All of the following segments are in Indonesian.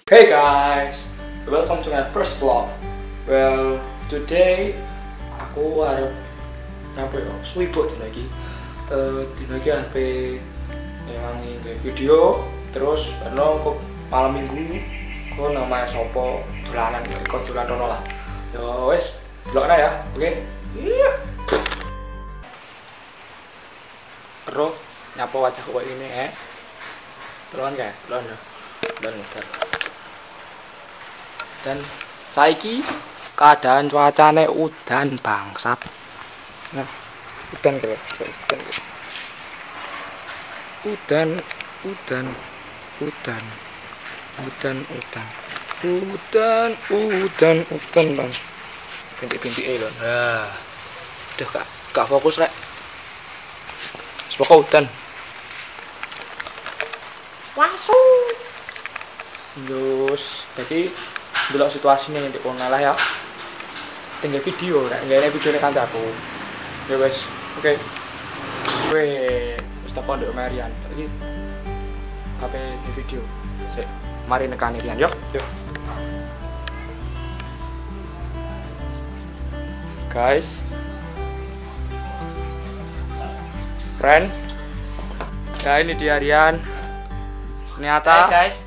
Hey guys, welcome to my first vlog. Well, today aku harap apa ya, suwibuk lagi. Lagi HP yang nge video, terus kok malam minggu kok namanya sopo dolanan kok dolan rono lah. Yo wes, delokna ya. Oke. Iya. Ro nyapa wajahku kayak ini Telon kayak, telon ya. Dan saiki keadaan cuacane udan bangsat. Nah, udan kira. Udan bang. Bintik-bintik lho. Nah. Udah gak fokus rek. Sepoko udan. Langsung. Terus, jadi delok situasinya di kono lah ya. Tinggal video, nggak video nih kancaku. Ya wes, oke. Wis tak kondok Marian. Lagi HP di video. Sik, mari nekani Rian, yuk. Guys. Friend. Ya ini dia Rian. Ternyata guys.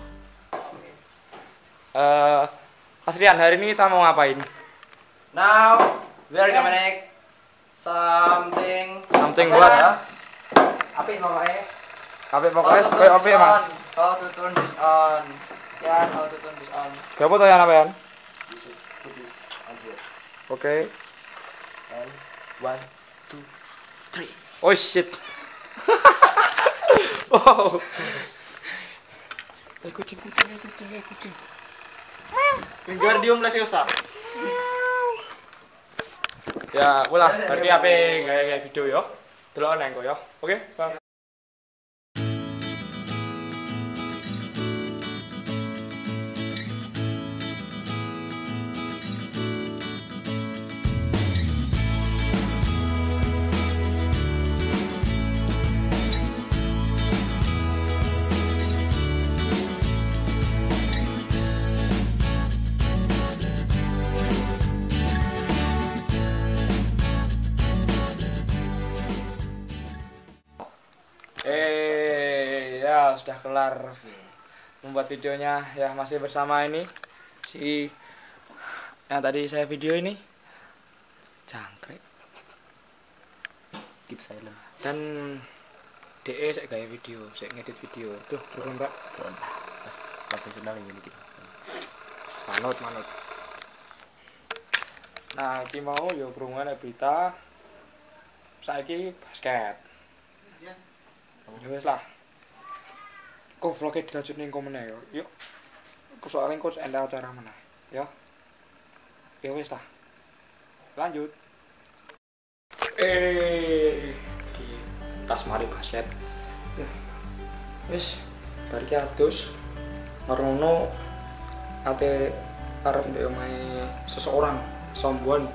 Mas Rian, hari ini kita mau ngapain? Now we are gonna make something buat apa pokoknya? Kayak apa ya, Mas? How to turn this on. Ya, how to turn this on. Kayak apa tuh ya, Yan? Put this on here. Oke. And 1, 2, 3. Oh shit. Oh. Kucing. Wingardium Leviosa. Ya, ulah. Berarti apa gaya video yo? Delok nang yo. Oke, Bang. Ya sudah kelar membuat videonya ya, masih bersama ini si yang tadi saya video ini jangkrik Keep silent. dan DE saya gaya video, saya ngedit video tuh turun Mbak. Profesional ini kita. Manut. Nah, iki mau yo berhubungan berita saiki basket. Ya wes lah. Kok vlognya dilanjut ning komen ya. Yuk. Aku soalnya kok ada acara mana. Ya. Ya wes lah. Lanjut. Di tas mari basket. Wes bar ki adus. Marono ate arep ndek omahe seseorang, someone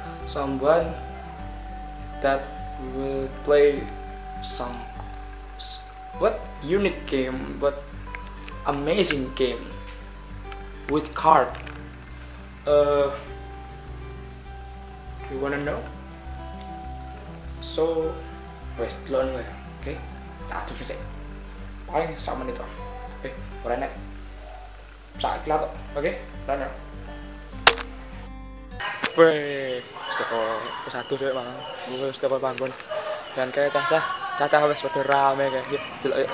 that will play some what unique game, but amazing game with card. You wanna know? So, wes duluan gue, oke? Tak atur sih. Paling sama menit toh. Ora nek. Sak kila toh, oke? Lan. Steko satu sih bang. Gue steko panggon. Dan kayak Caca wes pada rame kayak gitu. Delok yuk.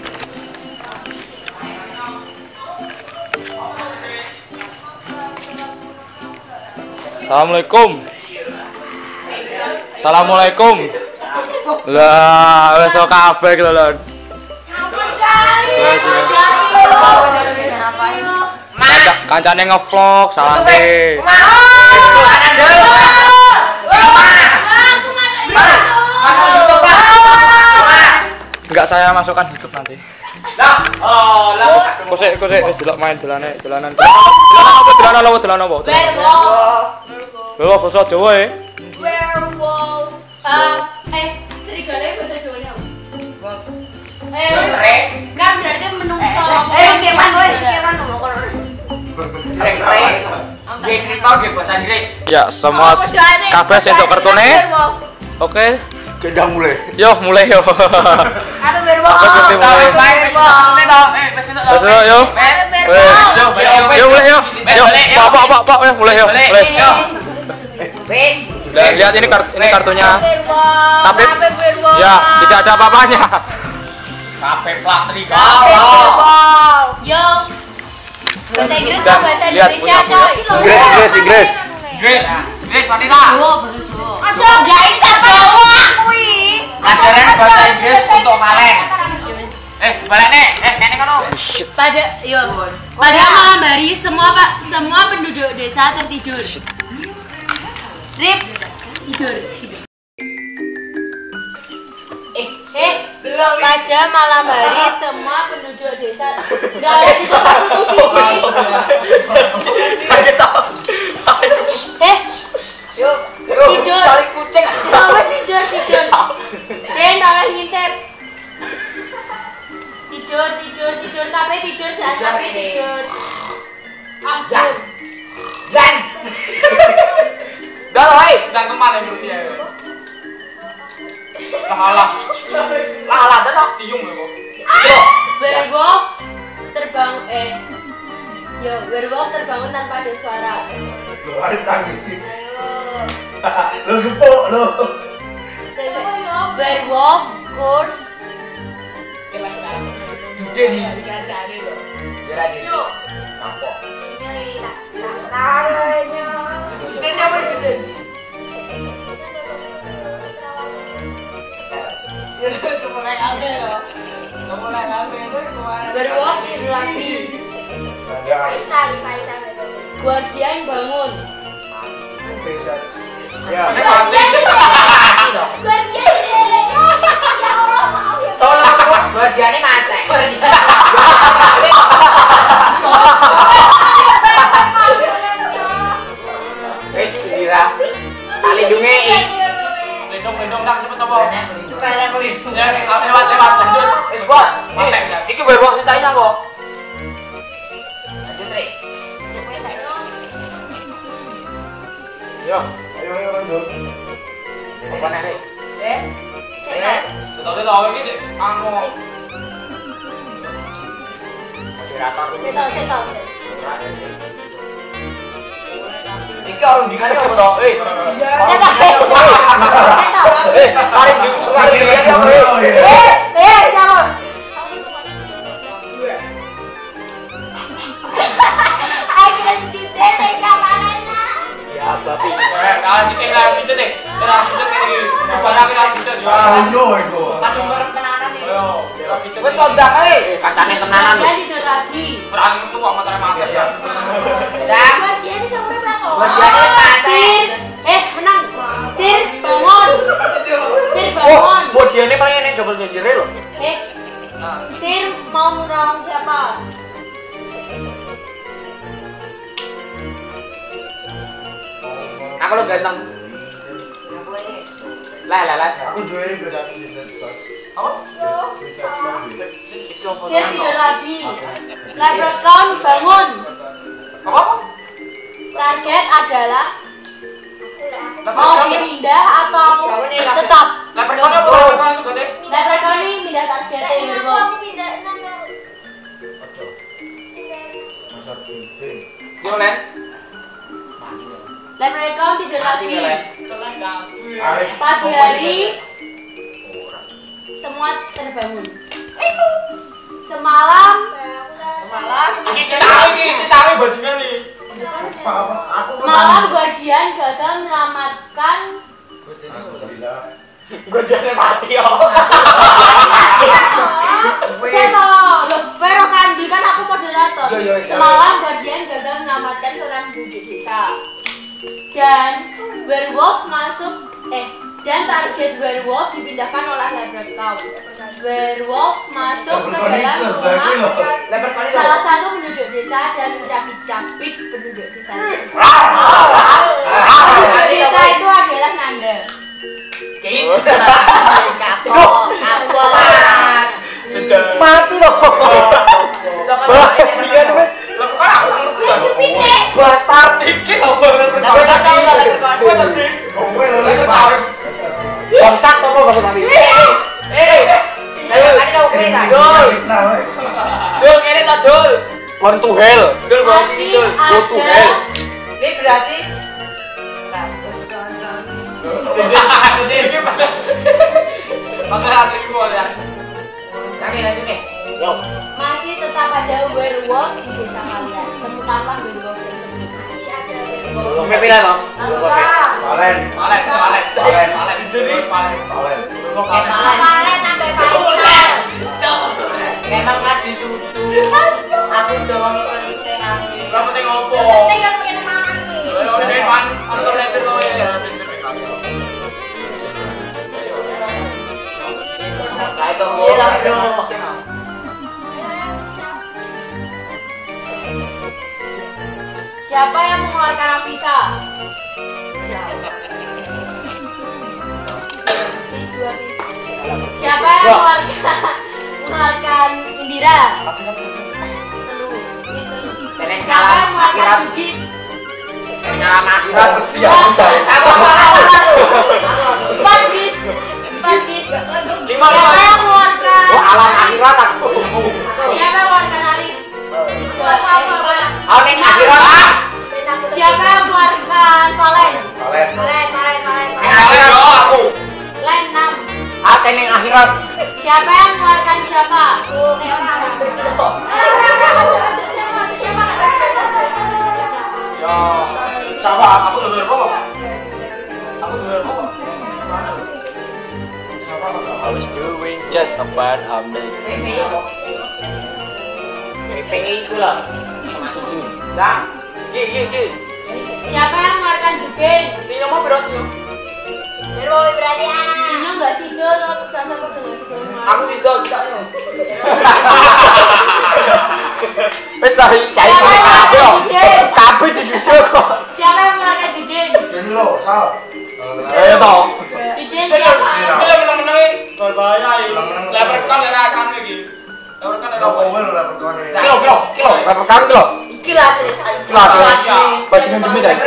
Assalamualaikum. Lah, wes kok kabeh iki lho, Lon. Kancane ngevlog, salate. Enggak, saya masukkan YouTube nanti. Kusik wis delok main dolanan. Dolanan apa? Werewolf basa Jawa e. Werewolf. Serigala bahasa Jawa apa? Kan berarti menungso. Keman. Dia cerita nggih bahasa Inggris. Ya, semua kabeh sing entuk kartune. Oke. Gendang mulai. Yo, mulai yo. Ada berwong. Apa kita mulai? Wes yo. Yo mulai yo. Yo, Pak, yo mulai yo. Mulai. Wis. Dan lihat ini kartunya. Tapi ya, tidak ada apa-apanya. Kabeh plastik. Yo. Bahasa Inggris Dan atau bahasa lihat Indonesia, punya. coy? Inggris. Inggris wanita. Aja enggak bisa bawa kuwi. Pelajaran bahasa Inggris untuk kalian. Balik nih. Kene kono. Pada malam hari semua penduduk desa tertidur. Rip tidur. Pada malam hari semua penduduk desa tidur. Cari kucing. Tidur. Den oleh ngintip. Tidur tapi tidur sampai tidur. Jan. Dah loh, jangan kemana dulu dia. Lah, dah tak cium lo. Werewolf terbangun tanpa ada suara. Lo ada tangan. Lo gepuk lo. Werewolf course. Jadi. Yuk. Werewolf lagi. Guardian bangun. Ya, tolong bagiannya mati. Wes dira. Lindungi. Lindung nang cepet-cepet. Ya, lewat lanjut. Wes bos. Iki werewolf ceritanya kok. Lanjut, Tri. Yo. Ayo lanjut. Apa nih? Tahu ini anu. Setal. Iki orang dingannya apa toh? Tarik di Jangan. ya, babi. Nah, kita lanjut deh. Lanjut ini. Barang lanjut ya. Ayo itu. Kacung bareng tenanan iki. Ayo, wis kondak ae. Kacane tenanan. Dia tidur lagi. Perang itu kok matre-matre ya. Dia ini sampe prato. Menang. Sir bangun. Buat dia ini paling ini double jere loh. Sir mau menolong siapa? Aku lo ganteng. Lah. Aku juga ini bisa Apa? Sir tidur lagi. Leprechaun bangun. Apa? Target adalah mau dipindah atau tetap? Leprechaun apa? Leprechaun itu bahasa? Leprechaun ini pindah target werewolf. Yo, Len. Leprechaun tidur lagi. Arek. Pagi hari semua terbangun. Semalam Kita bajingan nih. semalam guardian gagal menyelamatkan Guardiannya mati ya. Loh, pero kan aku moderator. Semalam guardian gagal menyelamatkan seorang penduduk desa. Dan werewolf dan target werewolf dipindahkan oleh leprechaun. Werewolf masuk ke dalam rumah salah satu penduduk desa dan mencabik-cabik penduduk desa. Penduduk desa itu adalah Nanda. Mati loh. Jangan Gone to hell. Betul Bos, Masih betul. Go to ada hell. Ini berarti Makanya aku mau ya. lagi nih. Yo. masih tetap ada werewolf di desa kalian. Temukanlah werewolf tersebut. Masih ada werewolf. Sampai pilih dong. Palen. Jadi Palen. Kemarin sampai Faisal. Memang nggak ditutup. Aku doang itu penting aku. Gak penting ngopo. Penting yang pengen mangan nih. Oleh Dewan, harus belajar lo ya. Nah itu Iya, bro. Siapa yang mengeluarkan Avisa? Bis 2 bis. Siapa yang mengeluarkan Indira? Telu. Siapa yang mengeluarkan Judis? Dengan akhirat. Iya, percaya. Empat bis. Lima. Siapa yang mengeluarkan? Oh, alam akhirat aku. Siapa yang mengeluarkan Arif? Oh, ning akhirat ah. Siapa yang mengeluarkan Valen? Palen. Akhirat yo aku. Len 6. Asen ning akhirat. Siapa yang mengeluarkan siapa? Yo. Siapa? Aku udah bener apa? Aku udah bener apa? Mana lu? Siapa? I was doing just a fun update. PVI itu lah. Sama si Jun. Dah. Ye. Siapa yang mengeluarkan Jubin? Sino mau bro sino? Ini enggak sih Jo, tak sama dengan si Jo. Aku sih dong, bisa yo. Wes lah cari Siapa yang kabeh. mengeluarkan Judin? Kabeh jujur kok. Siapa yang mengeluarkan Judin? Jadi lo, sal. Ayo toh. Judin siapa? Coba menang-menangi. Berbahaya ini. Leperkan lerakan lagi. Leperkan Lo power lah perkone. Kilo. Leperkan kilo. Iki lah cerita. Kilo. Bajingan demi dah.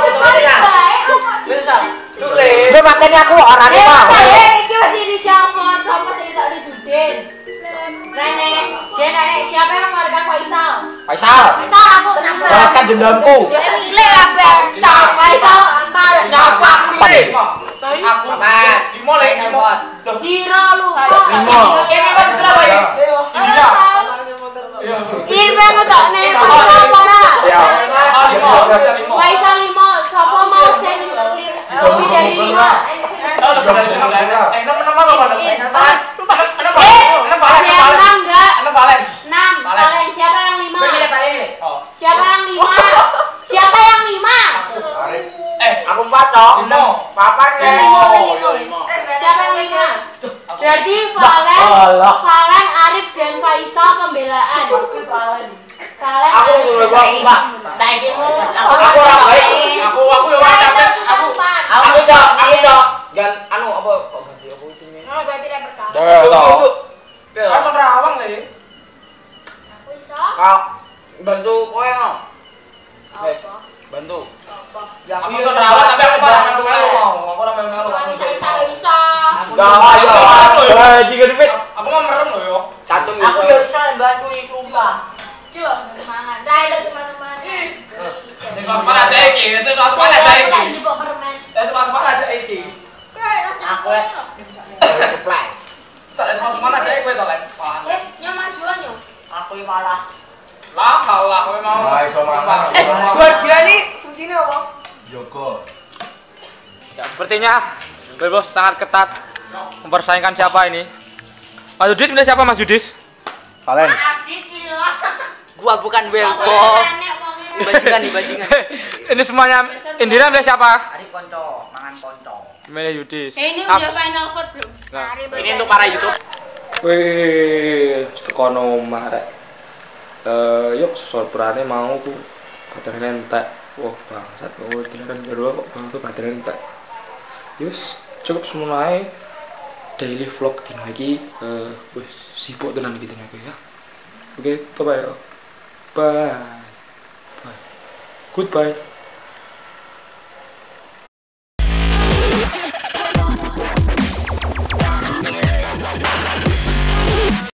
Tulis. Gue mateni aku orangnya mah. Iki masih di siapa? Siapa sih tak ada Judin? Nenek, siapa yang mengeluarkan Faisal? Faisal. Faisal aku 16. Balaskan dendamku. Dia milih ya, Bang. Faisal 4. Nyapa aku ini. Aku. Lima lagi. Zero lu. Lima. Kami kan berapa ya? Iya. Ini pengen tak nih Faisal mana? Ya. Lima. Faisal 5. Siapa mau sen lebih dari 5? Oh, lebih dari 5. Nama apa? Ada yang 6 enggak? 6 Valen. 6. Valen, siapa yang 5? Oh. Siapa yang 5? Siapa yang 5? Arif. Aku 4 toh. 5. Papan ya. Siapa yang 5? Berarti Valen, Arif dan Faisal pembelaan. Valen, Aku Arif. dulu Mbak. Taikimu. Aku orang baik. Aku yang capek. Aku cok. Dan anu apa? Ganti aku sini. Oh, berarti dia berkata. Duduk. Langsung rawang lagi. Aku iso. Kau bantu kowe no. Apa? Bantu. Ya, Aku iso rawang tapi aku malah melu mau. Aku ora melu aku iso. Enggak ayo. Bajingan duit. Aku mau merem lho yo. Catung Aku yo iso bantu sumpah. Yo. Semangat. Rai lo teman-teman. Sing pas aja iki, sing pas aja iki. Lagi bawa permen. Sing pas aja iki. Aku Supply. Tak ada semua aja kowe to, Len. Nyo majuan yo. aku malah. Lah, kowe mau. Nah, iso mangan. Dia nih fungsinya apa? Joko. Ya, sepertinya Werewolf sangat ketat mempersaingkan siapa ini. Mas Yudis milih siapa Mas Yudis? Palen. Adit gila. Gua bukan Bajingan. Ini semuanya Indira milih siapa? Ari konco, mangan konco. Milih Yudis. Ini udah final vote belum? Nah. Ini untuk para YouTube. Wih, tekono omah rek. Yuk sorprane mau ku baterainya entek. Wah, bangsat. Oh, beneran berdua kok bang baterainya entek. Yus, cukup semua ae. Daily vlog dina iki wis sibuk tenan iki dina iki ya. Oke, bye bye. Bye. Goodbye.